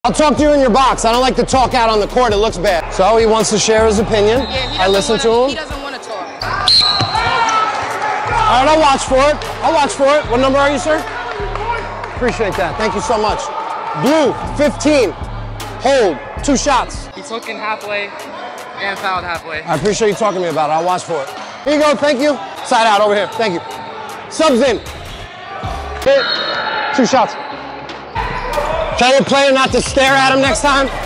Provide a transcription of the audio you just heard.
I'll talk to you in your box. I don't like to talk out on the court. It looks bad. So he wants to share his opinion. Yeah, I listen to him. He doesn't want to talk. All right, I'll watch for it. I'll watch for it. What number are you, sir? Appreciate that. Thank you so much. Blue, 15. Hold, 2 shots. He's hooking halfway and fouled halfway. I appreciate you talking to me about it. I'll watch for it. Here you go. Thank you. Side out over here. Thank you. Subs in. Hit. 2 shots. Tell your player not to stare at him next time.